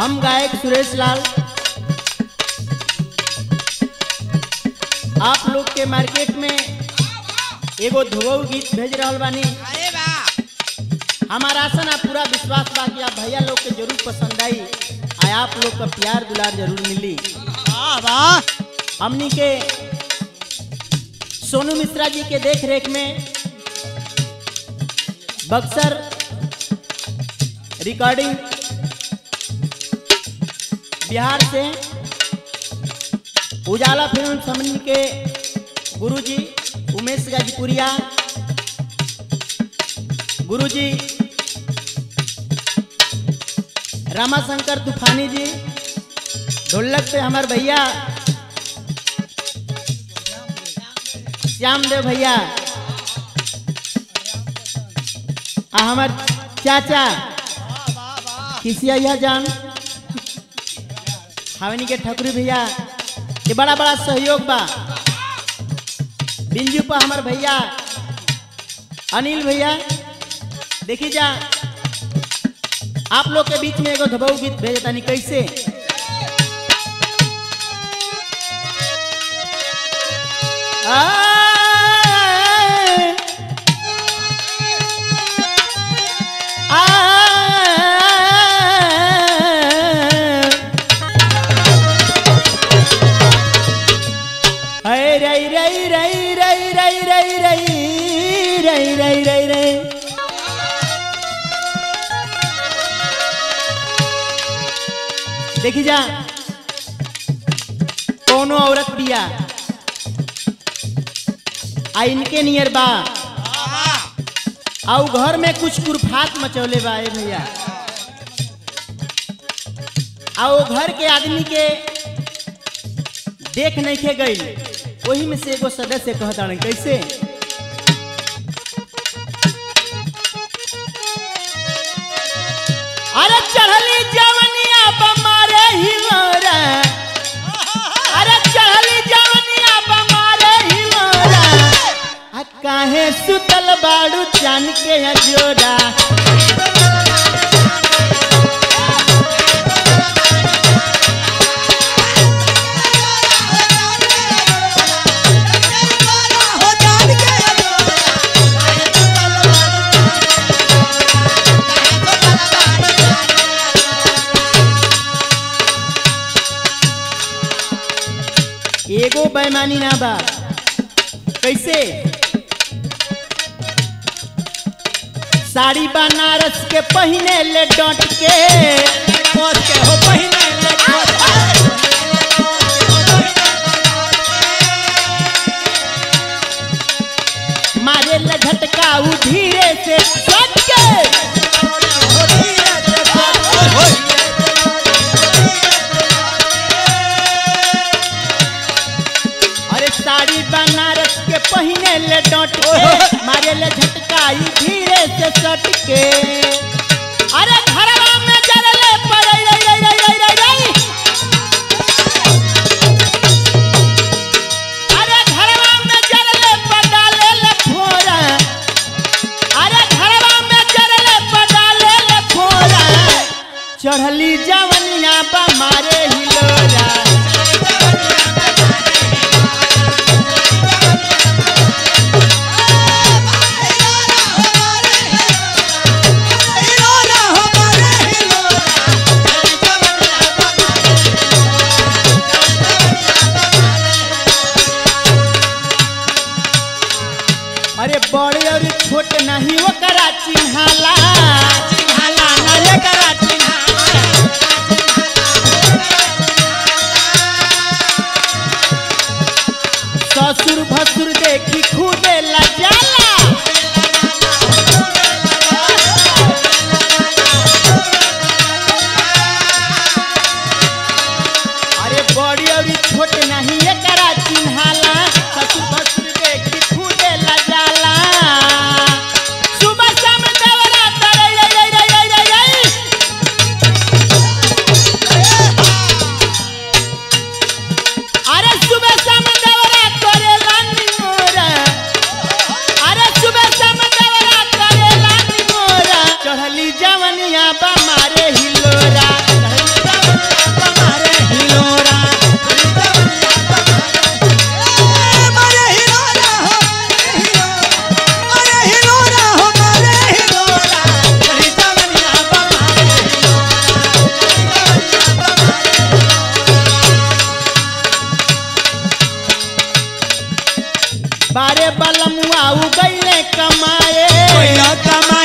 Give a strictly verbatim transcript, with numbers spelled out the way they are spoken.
हम गायक सुरेश लाल आप लोग के मार्केट में एगो धुवऊ गीत भेज रहल बानी। अरे वाह, हमारा आशा ना पूरा विश्वास बा कि आप भैया लोग के जरूर पसंद आई और आप लोग का प्यार दुलार जरूर मिली। वाह वाह। हमनी के सोनू मिश्रा जी के देख रेख में बक्सर रिकॉर्डिंग बिहार से उजाला फिल्म समूह के गुरुजी उमेश गाजीपुरिया, गुरुजी रामाशंकर तूफानी जी, ढोलक पे हमारे भैया श्याम देव भैया, हमार चाचा किसिया जान हवनी के ठकुरी भैया के बड़ा बड़ा सहयोग बा। बिंजू पर हमार भैया अनिल भैया, देखी जा आप लोग के बीच में एगो धबऊ गीत भेजे तानी कैसे। आ देखी जा कोनो औरत बिया आ इनके नियर बा आउ घर में कुछ कुरफात मचौले बा ए भैया, आओ घर के आदमी के देख नहीं के गई, वही में से एगो सदस्य कहता कैसे। अरे चढ़ली जवनिया बमारे हिलोरा, अरे चढ़ली जवनिया बमारे हिलोरा, आ काहे सुतल बाड़ू जान के अजोरा। एगो बेईमानी ना बा कैसे। साड़ी बनारस के पहिने ले डट के, मोच के हो पहिने ले मारे ले झटका उ धीरे से सट के, साड़ी बनारस के पहिने ले डट के, मारे ले झटका धीरे से सट के। अरे घरवा में जरले पड़ै रे रे रे रे रे रे, अरे घरवा में जरले पडाले ले फोरा, अरे घरवा में जरले पडाले ले फोरा, चढ़ली जवनिया बा मारे हिलोरा। अरे बड़े और छोट नहीं वो करा चिन्हाला, चिन्हाला ना ले करा चिन्हाला, ससुर भसुर देखी खुदे लजाला। अरे बड़ी और छोट नहीं ये करा चिन्हाला, ससुर भसुर देखी खुदे लजाला। सुबह शाम देवरा तरे बारे बलमुआ उगैले कमाए कोइला कमा